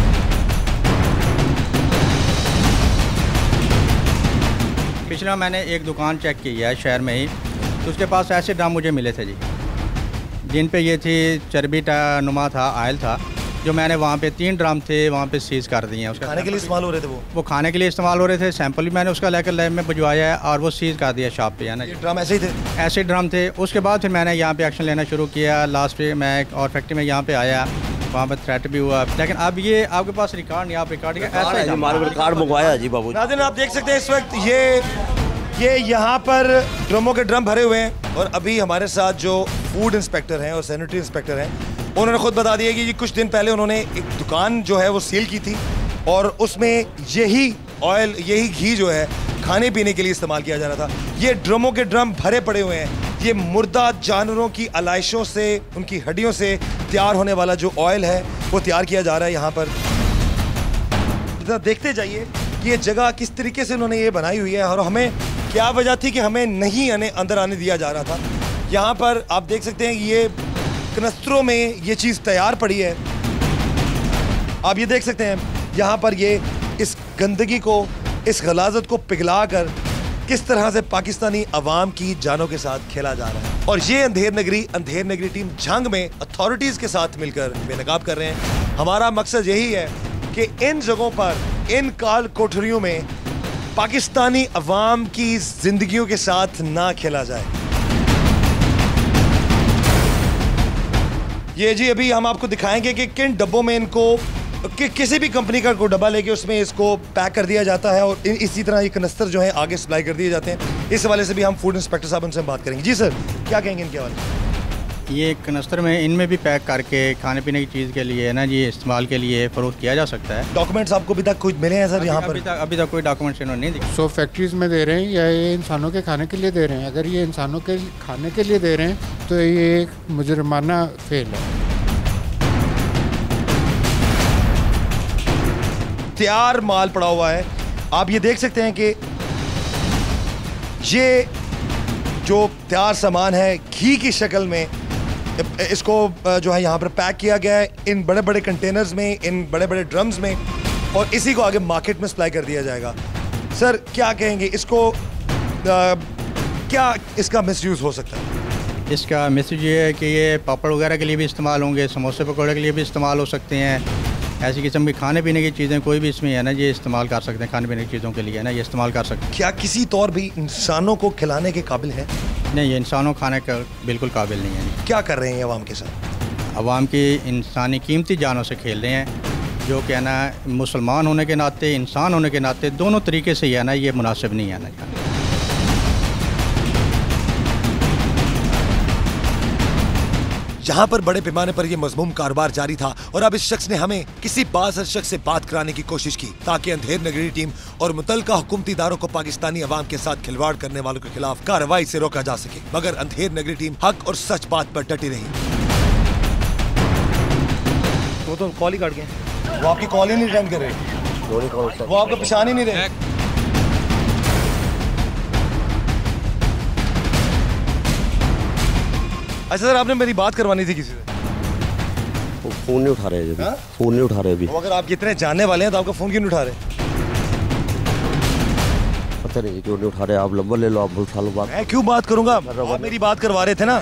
पिछला मैंने एक दुकान चेक की है शहर में ही, तो उसके पास ऐसे ड्रम मुझे मिले थे जी, जिन पे ये थी चर्बी नुमा था, आयल था, जो मैंने वहाँ पे तीन ड्रम थे वहाँ पे सीज़ कर दिए हैं। उसका खाने के लिए इस्तेमाल हो रहे थे वो वो खाने के लिए इस्तेमाल हो रहे थे। सैंपल भी मैंने उसका लेकर लैब में भिजवाया है और वो सीज़ कर दिया शॉप पे, है ना। ये ड्रम ऐसे ही थे? ऐसे ड्रम थे। उसके बाद फिर मैंने यहाँ पे एक्शन लेना शुरू किया। लास्ट पे मैं एक और फैक्ट्री में यहाँ पे आया, वहाँ पर थ्रेट भी हुआ, लेकिन अब ये आपके पास रिकॉर्ड नहीं, आप रिकॉर्ड का ऐसा ही हमारे रिकॉर्ड मंगवाया जी बाबू। नाज़रीन आप देख सकते हैं इस वक्त ये ये यहाँ पर ड्रमों के ड्रम भरे हुए हैं और अभी हमारे साथ जो फूड इंस्पेक्टर हैं और सैनिटरी इंस्पेक्टर हैं उन्होंने खुद बता दिया कि कुछ दिन पहले उन्होंने एक दुकान जो है वो सील की थी और उसमें यही ऑयल, यही घी जो है खाने पीने के लिए इस्तेमाल किया जा रहा था। ये ड्रमों के ड्रम भरे पड़े हुए हैं। ये मुर्दा जानवरों की अलाइशों से, उनकी हड्डियों से तैयार होने वाला जो ऑयल है वो तैयार किया जा रहा है यहाँ पर। देखते जाइए कि ये जगह किस तरीके से उन्होंने ये बनाई हुई है और हमें क्या वजह थी कि हमें नहीं आने अंदर आने दिया जा रहा था। यहाँ पर आप देख सकते हैं कि ये कनस्तरों में ये चीज़ तैयार पड़ी है। आप ये देख सकते हैं यहाँ पर ये इस गंदगी को, इस गलाजत को पिघला कर किस तरह से पाकिस्तानी अवाम की जानों के साथ खेला जा रहा है। और ये अंधेर नगरी अंधेर नगरी टीम जंग में अथॉरिटीज़ के साथ मिलकर बेनकाब कर रहे हैं। हमारा मकसद यही है कि इन जगहों पर, इन काल कोठरियों में पाकिस्तानी अवाम की जिंदगियों के साथ ना खेला जाए। ये जी अभी हम आपको दिखाएंगे कि किन डब्बों में इनको कि किसी भी कंपनी का कोई डब्बा लेके उसमें इसको पैक कर दिया जाता है और इसी तरह ये कनस्तर जो है आगे सप्लाई कर दिए जाते हैं। इस हवाले से भी हम फूड इंस्पेक्टर साहब उनसे बात करेंगे। जी सर, क्या कहेंगे इनके हवाले से? ये कनस्तर में इनमें भी पैक करके खाने पीने की चीज़ के लिए, है ना जी, इस्तेमाल के लिए फ़रोख्त किया जा सकता है। डॉक्यूमेंट्स आपको अभी तक कुछ मिले हैं सर यहाँ पर? अभी तक अभी तक कोई डॉक्यूमेंट्स इन्होंने नहीं दिए। सो फैक्ट्रीज में दे रहे हैं या ये इंसानों के खाने के लिए दे रहे हैं? अगर ये इंसानों के खाने के लिए दे रहे हैं तो ये एक मुजरमाना फेल है। तैयार माल पड़ा हुआ है। आप ये देख सकते हैं कि ये जो तैयार सामान है घी की शक्ल में इसको जो है यहाँ पर पैक किया गया है इन बड़े बड़े कंटेनर्स में, इन बड़े बड़े ड्रम्स में, और इसी को आगे मार्केट में सप्लाई कर दिया जाएगा। सर क्या कहेंगे इसको, आ, क्या इसका मिसयूज़ हो सकता है? इसका मिसयूज ये है कि ये पापड़ वगैरह के लिए भी इस्तेमाल होंगे, समोसे पकौड़े के लिए भी इस्तेमाल हो सकते हैं। ऐसी किस्म की खाने पीने की चीज़ें कोई भी इसमें है ना ये इस्तेमाल कर सकते हैं, खाने पीने की चीज़ों के लिए है ना ये इस्तेमाल कर सकते हैं। क्या किसी तौर भी इंसानों को खिलाने के काबिल है? नहीं, ये इंसानों खाने का बिल्कुल काबिल नहीं है। क्या कर रहे हैं अवाम के साथ? अवाम की इंसानी कीमती जानों से खेल रहे हैं, जो कि है ना मुसलमान होने के नाते, इंसान होने के नाते दोनों तरीके से ही है ना ये मुनासिब नहीं है ना। जहां पर बड़े पैमाने पर यह मजमूम कारोबार जारी था और अब इस शख्स ने हमें किसी बाज़र शख्स से बात कराने की कोशिश की ताकि अंधेर नगरी टीम और मुतल्लिका हुकूमती इदारों को पाकिस्तानी अवाम के साथ खिलवाड़ करने वालों के खिलाफ कार्रवाई से रोका जा सके, मगर अंधेर नगरी टीम हक और सच बात पर डटी रही। वो तो कॉल ही काट गए, वो आपकी कॉल ही नहीं अटेंड कर रहे, वो आपको पहचान ही नहीं रहे। अच्छा सर, आपने मेरी बात करवानी थी किसी से? वो फोन नहीं उठा रहे अभी, फोन नहीं उठा रहे अभी। अगर आप कितने जानने वाले हैं तो आपका फोन क्यों नहीं उठा रहे? पता नहीं क्यों नहीं उठा रहे। आप नंबर ले लो, आप उठा लो बात। मैं क्यों बात करूंगा? आप मेरी बात करवा रहे थे ना।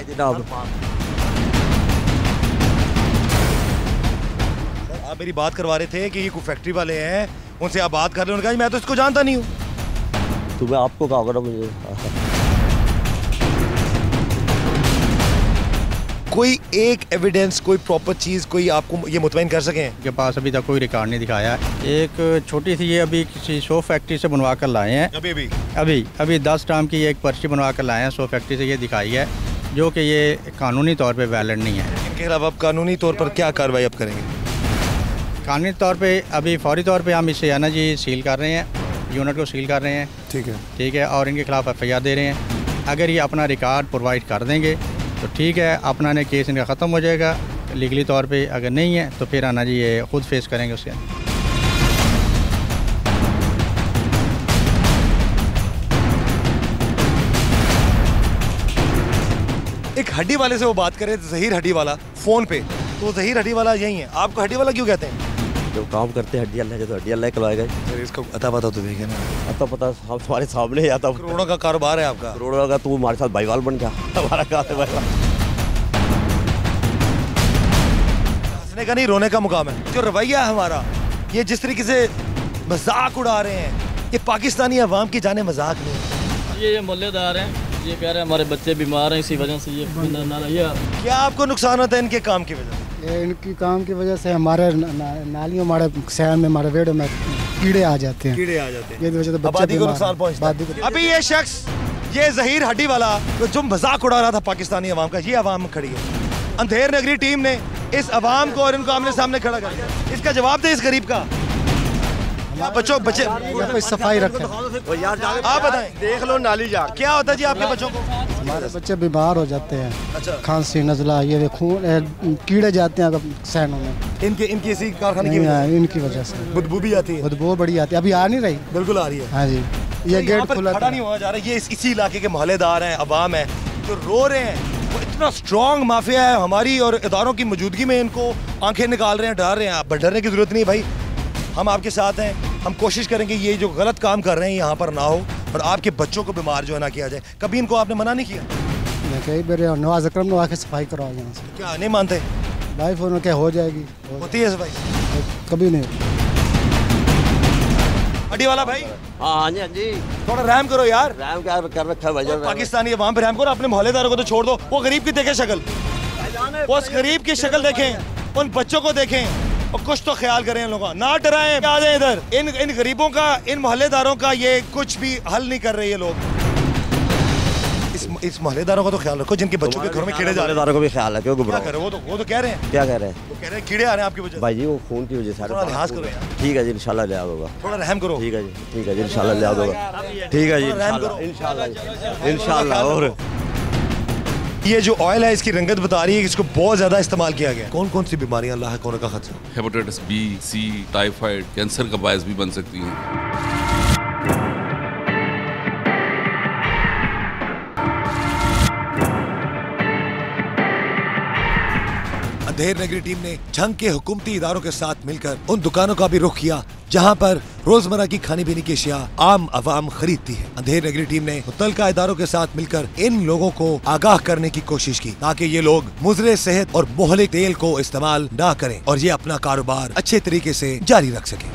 आप मेरी बात करवा रहे थे कि ये कोई फैक्ट्री वाले हैं, उनसे आप बात कर रहे हो। मैं तो इसको जानता नहीं हूँ। तो मैं आपको कहा करा मुझे कोई एक एविडेंस, कोई प्रॉपर चीज़ कोई आपको ये मुतमईन कर सकें? के पास अभी तक कोई रिकॉर्ड नहीं दिखाया। एक छोटी सी ये अभी किसी शो फैक्ट्री से बनवा कर लाए हैं। अभी अभी अभी अभी दस टाइम की एक पर्ची बनवा कर लाए हैं, शो फैक्ट्री से ये दिखाई है, जो कि ये कानूनी तौर पे वैलिड नहीं है। इनके खिलाफ आप कानूनी तौर पर क्या कार्रवाई आप करेंगे? कानूनी तौर पे अभी फौरी तौर पे हम इसे है ना जी सील कर रहे हैं। यूनिट को सील कर रहे हैं। ठीक है ठीक है, और इनके खिलाफ एफ आई आर दे रहे हैं। अगर ये अपना रिकॉर्ड प्रोवाइड कर देंगे तो ठीक है, अपना ने केस इनका ख़त्म हो जाएगा लीगली तौर पे। अगर नहीं है तो फिर आना जी ये खुद फेस करेंगे उसके। एक हड्डी वाले से वो बात करें, जहीर हड्डी वाला फोन पे, तो जहीर हड्डी वाला यही है। आपको हड्डी वाला क्यों कहते हैं? जो काम करते हैं हड्डी अल्लाह जो तो हड्डी अल्लाह करवाएगा। सर इसको अता पता तो देखे ना, अता पता हम तुम्हारे सामने आता। करोड़ों का कारोबार है आपका। करोड़ों का, तू हमारे साथ भाईवाल बन गया। हमारा कहाँ से भाईवाल? हंसने का नहीं, रोने का मुकाम है। जो रवैया है हमारा, ये जिस तरीके से मजाक उड़ा रहे हैं, ये पाकिस्तानी अवाम की जाने मजाक नहीं। ये ये मोहल्लेदार हैं, ये कह रहे हैं हमारे बच्चे बीमार हैं, इसी वजह से ये क्या आपको नुकसान होता है इनके काम की वजह से? ये इनकी काम की वजह से हमारे ना, नालियों हमारे शहर में, हमारे वेड़ों में कीड़े आ जाते हैं। कीड़े आ जाते हैं, ये वजह से आबादी को नुकसान पहुंचता है। अभी ये शख्स, ये जहीर हड्डी वाला तो जो मजाक उड़ा रहा था पाकिस्तानी अवाम का, ये अवाम खड़ी है। अंधेर नगरी टीम ने इस अवाम को और इनको आमने सामने खड़ा कर दिया। इसका जवाब दे इस गरीब का। बच्चों बच्चे कोई सफाई रखें। आप बताएं, देख लो नाली जा। क्या होता है जी आपके बच्चों को? हमारे बच्चे बीमार हो जाते हैं। अच्छा। खांसी, नज़ला, ये खून, कीड़े जाते हैं सहनों में। इनके इनकी इसी कारखाने की वजह से, इनकी वजह से बदबू भी आती है। बदबू बड़ी आती है, अभी आ नहीं रही। बिल्कुल आ रही है। हाँ जी, ये गेट खुला खड़ा नहीं हुआ जा रहा है। ये इसी इलाके के मोहल्लेदार हैं, अवाम है जो रो रहे हैं। वो इतना स्ट्रॉन्ग माफिया है, हमारी और इदारों की मौजूदगी में इनको आंखें निकाल रहे हैं, डर रहे हैं। आप डरने की जरूरत नहीं भाई, हम आपके साथ हैं। हम कोशिश करेंगे ये जो गलत काम कर रहे हैं यहाँ पर ना हो, और आपके बच्चों को बीमार जो है ना किया जाए। कभी इनको आपने मना नहीं किया? कई बार नवाज अकरम ने आके सफाई करवाओ यहाँ से। क्या नहीं मानते भाई? फोन क्या हो जाएगी, होती है सफाई? कभी नहीं। हड्डी वाला भाई, हाँ जी, हाँ जी, थोड़ा रहम करो यार। रहम क्या कर रखा है भाई? पाकिस्तानी अवाम पे रहम करो, अपने मोहल्लेदारों को तो छोड़ दो। वो गरीब की देखें शक्ल, उस गरीब की शक्ल देखें, उन बच्चों को देखें और कुछ तो ख्याल करें। इन लोगों ना डराएं, आ जाए इधर। इन इन गरीबों का, इन मोहल्लेदारों का ये कुछ भी हल नहीं कर रहे ये लोग। इस इस मोहल्लेदारों का तो ख्याल रखो जिनके बच्चों के घरों में कीड़े जा रहे हैं। को भी ख्याल है, क्यों क्या कर रहे? वो तो वो तो कह रहे हैं। क्या कह रहे हैं? वो कह रहे हैं कीड़े आ रहे हैं आपकी वजह से। भाई जी वो खून की वजह से। थोड़ा लिहाज करो यार। ठीक है जी, इंशाल्लाह ले आओगे। थोड़ा रहम करो। ठीक है जी, ठीक है जी, इंशाल्लाह ले आओगे। ठीक है जी, इंशाल्लाह इंशाल्लाह। और ये जो ऑयल है इसकी रंगत बता रही है कि इसको बहुत ज्यादा इस्तेमाल किया गया। कौन कौन सी बीमारियां अल्लाह कोने का खतरा? Hepatitis B, C, typhoid, cancer का बायस भी बन सकती हैं। अंधेर नगरी टीम ने झंग के हुकूमती इदारों के साथ मिलकर उन दुकानों का भी रुख किया जहां पर रोजमर्रा की खाने पीने की अशिया आम आवाम खरीदती है। अंधेर नगरी टीम ने मुतल्लिका इदारों के साथ मिलकर इन लोगों को आगाह करने की कोशिश की ताकि ये लोग मुजरे सेहत और मोहलिक तेल को इस्तेमाल ना करें और ये अपना कारोबार अच्छे तरीके से जारी रख सकें।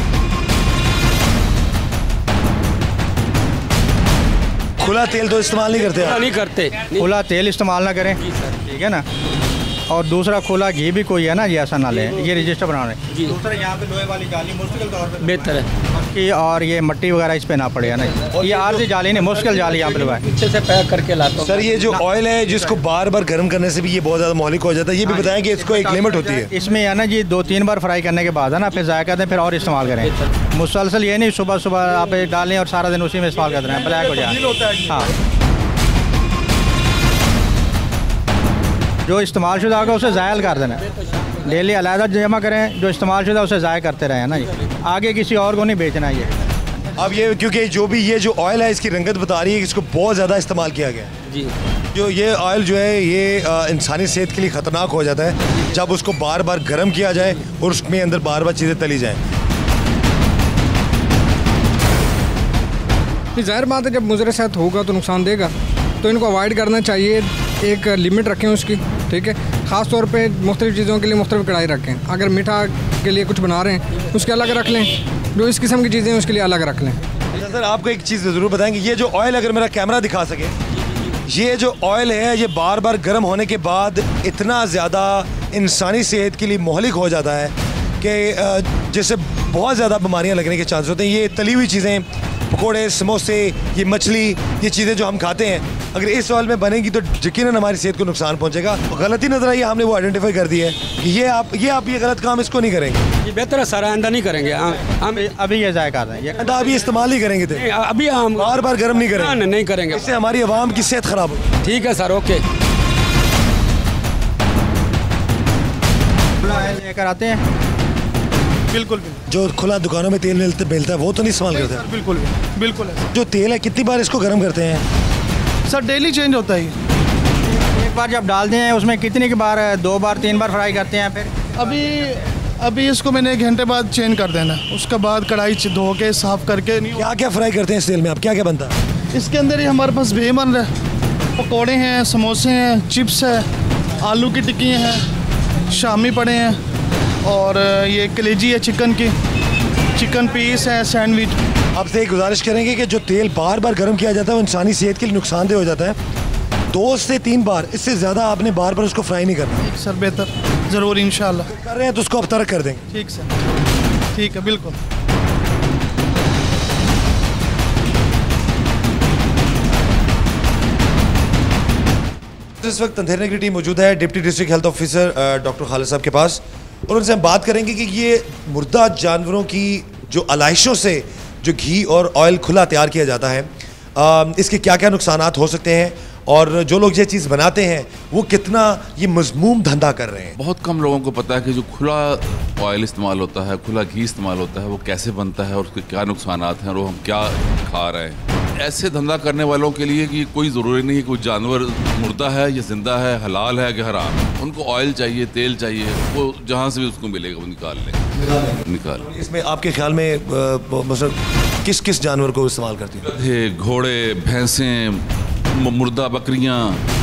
खुला तेल तो इस्तेमाल नहीं करते? नहीं करते। खुला तेल इस्तेमाल ना करें, ठीक है ना। और दूसरा खुला घी भी कोई है ना, ये ऐसा ना ले, ये रजिस्टर बना रहे हैं। दूसरा यहाँ पे लोहे वाली जाली मुश्किल तौर पे बेहतर है कि और ये मट्टी वगैरह इस पे ना पड़े, है ना। ये आरजी जाली नहीं, मुश्किल जाली यहाँ पे लगाए। पीछे से पैक करके लाता हूँ। सर ये जो ऑयल है जिसको बार बार गर्म करने से भी ये बहुत ज्यादा मोहलिक हो जाता है, ये भी बताएं कि इसको एक लिमिट होती है? इसमें है ना जी, दो तीन बार फ्राई करने के बाद है ना फिर जायका दें, फिर और इस्तेमाल करें। मुसलसल ये नहीं सुबह सुबह आप डालें और सारा दिन उसी में इस्तेमाल करते हैं, ब्लैक हो जाए। हाँ, जो इस्तेमाल शुदा होगा उसे ज़ायल कर देना, डेली अलहदा जमा करें। जो इस्तेमाल शुदा उसे ज़ाया करते रहें ना, ये आगे किसी और को नहीं बेचना ये। अब ये क्योंकि जो भी ये जो ऑयल है इसकी रंगत बता रही है कि इसको बहुत ज़्यादा इस्तेमाल किया गया जी। जो ये ऑयल जो है ये इंसानी सेहत के लिए ख़तरनाक हो जाता है जब उसको बार बार गर्म किया जाए और उसमें अंदर बार बार चीज़ें तली जाएँ। ज़ाहिर बात है, जब मुजरे सेहत होगा तो नुकसान देगा, तो इनको अवॉइड करना चाहिए। एक लिमिट रखें उसकी, ठीक है। ख़ास तौर पे मुख्तलिफ़ चीज़ों के लिए मुख्तलिफ़ कढ़ाई रखें। अगर मीठा के लिए कुछ बना रहे हैं उसके अलग रख लें, जो इस किस्म की चीज़ें उसके लिए अलग रख लें। अच्छा सर, आपको एक चीज़ ज़रूर बताएंगे, ये जो ऑयल अगर मेरा कैमरा दिखा सके, ये जो ऑयल है ये बार बार गर्म होने के बाद इतना ज़्यादा इंसानी सेहत के लिए मोहलिक हो जाता है कि जिससे बहुत ज़्यादा बीमारियां लगने के चांस होते हैं। ये तली हुई चीज़ें, पकोड़े, समोसे, ये मछली, ये चीज़ें जो हम खाते हैं, अगर इस ऑयल में बनेंगी तो यकीनन हमारी सेहत को नुकसान पहुंचेगा। गलती नजर आई, हमने वो आइडेंटिफाई कर दी है कि ये आप ये आप ये गलत काम इसको नहीं करेंगे। ये बेहतर है सर, आइंदा नहीं करेंगे। हम अभी ये जायका है, ये अभी इस्तेमाल ही करेंगे थे, अभी हम बार बार गर्म नहीं करेंगे, नहीं करेंगे, इससे हमारी आवाम की सेहत खराब होगी। ठीक है सर, ओके। लेकर आते हैं बिल्कुल जो खुला दुकानों में तेल मिलता मिलता है वो तो नहीं इस्तेमाल करते? सर बिल्कुल बिल्कुल है। जो तेल है कितनी बार इसको गर्म करते हैं? सर डेली चेंज होता है। एक बार जब डालते हैं उसमें कितनी की बार, दो बार तीन बार फ्राई करते हैं? फिर अभी अभी इसको मैंने एक घंटे बाद चेंज कर देना, उसके बाद कढ़ाई धो के साफ करके। क्या क्या फ्राई करते हैं इस तेल में? अब क्या क्या बनता है इसके अंदर? ही हमारे पास भेह बन रहा है, पकौड़े हैं, समोसे हैं, चिप्स है, आलू की टिक्की हैं, शामी पड़े हैं, और ये कलेजी है चिकन की, चिकन पीस है, सैंडविच। आपसे एक गुजारिश करेंगे कि जो तेल बार बार गर्म किया जाता है वो इंसानी सेहत के लिए नुकसानदेह हो जाता है। दो से तीन बार, इससे ज़्यादा आपने बार बार उसको फ्राई नहीं करना। सर बेहतर, ज़रूर इंशाल्लाह कर रहे हैं तो उसको अब तर्क कर देंगे। ठीक सर, ठीक है, बिल्कुल। इस वक्त अंधेरे की टीम मौजूद है deputy district health officer doctor Khalid साहब के पास, और उनसे हम बात करेंगे कि ये मुर्दा जानवरों की जो अलाइशों से जो घी और ऑयल खुला तैयार किया जाता है, आ, इसके क्या क्या नुकसानात हो सकते हैं, और जो लोग ये चीज़ बनाते हैं वो कितना ये मजमूम धंधा कर रहे हैं। बहुत कम लोगों को पता है कि जो खुला ऑयल इस्तेमाल होता है, खुला घी इस्तेमाल होता है, वो कैसे बनता है और उसके क्या नुकसानात हैं और वो हम क्या खा रहे हैं। ऐसे धंधा करने वालों के लिए कि कोई ज़रूरी नहीं है कोई जानवर मुर्दा है या जिंदा है, हलाल है कि हराम, उनको ऑयल चाहिए, तेल चाहिए, वो जहाँ से भी उसको मिलेगा वो निकाल लेंगे निकाल। इसमें आपके ख्याल में मतलब किस किस जानवर को इस्तेमाल करती है? घोड़े, भैंसें, मुर्दा बकरियाँ,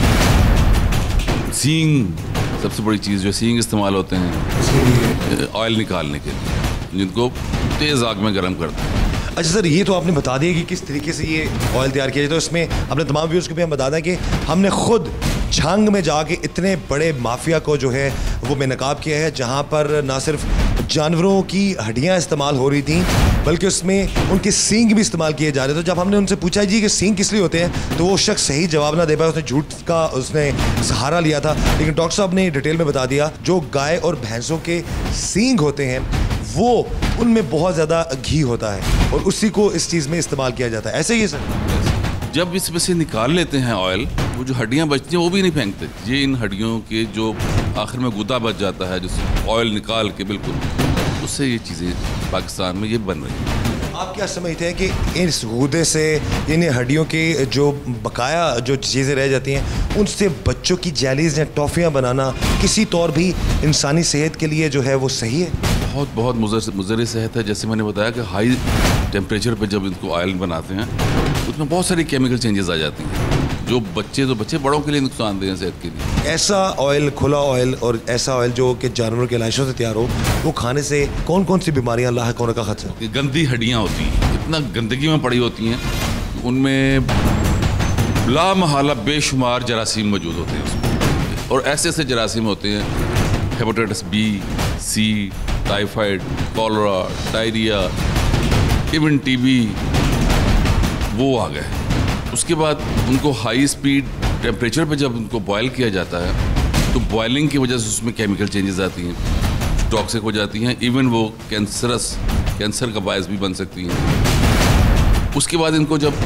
सींग, सबसे बड़ी चीज़ जो सींग इस्तेमाल होते हैं ऑयल निकालने के लिए, जिनको तेज़ आग में गर्म करते हैं। अच्छा सर, ये तो आपने बता दिया कि किस तरीके से ये ऑयल तैयार किया जाए, तो इसमें अपने तमाम व्यूअर्स को भी हम बता दें कि हमने खुद झांग में जाके इतने बड़े माफिया को जो है वो बेनकाब किया है, जहाँ पर ना सिर्फ जानवरों की हड्डियाँ इस्तेमाल हो रही थी बल्कि उसमें उनके सींग भी इस्तेमाल किए जा रहे थे। तो जब हमने उनसे पूछा जी कि सींग किस लिए होते हैं, तो वो शख्स सही जवाब ना दे पाया, उसने झूठ का उसने सहारा लिया था। लेकिन डॉक्टर साहब ने डिटेल में बता दिया, जो गाय और भैंसों के सींग होते हैं वो उनमें बहुत ज़्यादा घी होता है और उसी को इस चीज़ में इस्तेमाल किया जाता है। ऐसे ही है सर? जब इसमें से निकाल लेते हैं ऑयल, वो जो हड्डियां बचती हैं वो भी नहीं फेंकते, ये इन हड्डियों के जो आखिर में गुदा बच जाता है जिस ऑयल निकाल के, बिल्कुल उससे ये चीज़ें पाकिस्तान में ये बन रही हैं। आप क्या समझते हैं कि इस गुदे से, इन हड्डियों के जो बकाया जो चीज़ें रह जाती हैं, उनसे बच्चों की जेलीज या टॉफ़ियाँ बनाना किसी तौर भी इंसानी सेहत के लिए जो है वो सही है? बहुत बहुत मुज़र मुज़र सेहत है। जैसे मैंने बताया कि हाई टेम्परेचर पे जब इनको ऑयल बनाते हैं उसमें बहुत सारी केमिकल चेंजेस आ जाती हैं, जो बच्चे तो बच्चे बड़ों के लिए नुकसानदेह हैं सेहत के लिए। ऐसा ऑयल, खुला ऑयल और ऐसा ऑयल जो कि जानवरों के लाशों से तैयार हो, वो खाने से कौन कौन सी बीमारियां अल्लाह कौन का खतरा? गंदी हड्डियाँ होती हैं, इतना गंदगी में पड़ी होती हैं, उनमें लामहला बेशुमार जरासीम मौजूद होते हैं उसमें, और ऐसे ऐसे जरासीम होते हैं, hepatitis B, C, typhoid, cholera, diarrhoea, even TB, वो आ गए। उसके बाद उनको हाई स्पीड टेम्परेचर पे जब उनको बॉयल किया जाता है तो बॉयलिंग की वजह से उसमें केमिकल चेंजेस आती हैं, टॉक्सिक हो जाती हैं, इवन वो कैंसरस कैंसर का बायस भी बन सकती हैं। उसके बाद इनको जब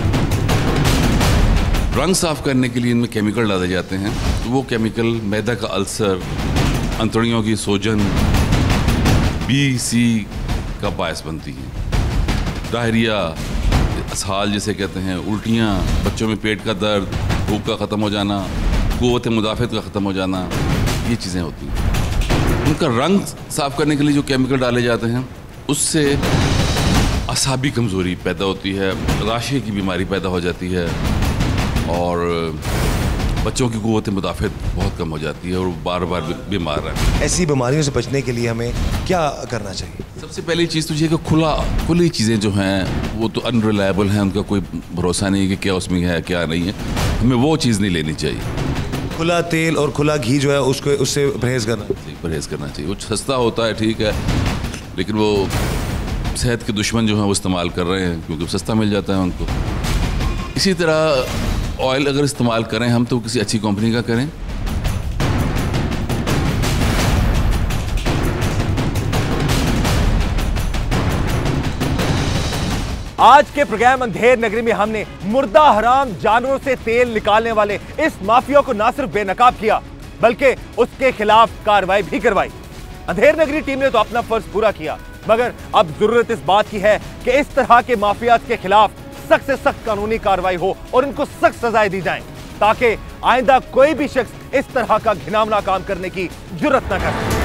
रंग साफ करने के लिए इनमें केमिकल डाले जाते हैं तो वो केमिकल मैदा का अल्सर, अंतड़ियों की सूजन, बी सी का बायस बनती है, डायरिया, असहाल जिसे कहते हैं, उल्टियाँ, बच्चों में पेट का दर्द, भूख का ख़त्म हो जाना, क़ुव्वत मुदाफ़त का ख़त्म हो जाना, ये चीज़ें होती हैं। उनका रंग साफ़ करने के लिए जो केमिकल डाले जाते हैं उससे असाबी कमज़ोरी पैदा होती है, राशे की बीमारी पैदा हो जाती है और बच्चों की क़ुव्वत मुदाफ़त बहुत कम हो जाती है और बार बार बीमार रहते हैं। ऐसी बीमारियों से बचने के लिए हमें क्या करना चाहिए? सबसे पहली चीज़ तो ये कि खुला खुली चीज़ें जो हैं वो तो अनरिलायबल हैं, उनका कोई भरोसा नहीं है कि क्या उसमें है क्या नहीं है, हमें वो चीज़ नहीं लेनी चाहिए। खुला तेल और खुला घी जो है उसको उससे परहेज़ करना परहेज़ करना चाहिए। वो सस्ता होता है, ठीक है, लेकिन वो सेहत के दुश्मन जो हैं वो इस्तेमाल कर रहे हैं क्योंकि सस्ता मिल जाता है उनको। इसी तरह ऑयल अगर इस्तेमाल करें हम तो किसी अच्छी कंपनी का करें। आज के प्रोग्राम अंधेर नगरी में हमने मुर्दा हराम जानवरों से तेल निकालने वाले इस माफिया को ना सिर्फ बेनकाब किया बल्कि उसके खिलाफ कार्रवाई भी करवाई। अंधेर नगरी टीम ने तो अपना फर्ज पूरा किया, मगर अब जरूरत इस बात की है कि इस तरह के माफियाज के खिलाफ सख्त से सख्त कानूनी कार्रवाई हो और इनको सख्त सजाएं दी जाएं ताकि आइंदा कोई भी शख्स इस तरह का घिनौना काम करने की जुर्रत न कर सके।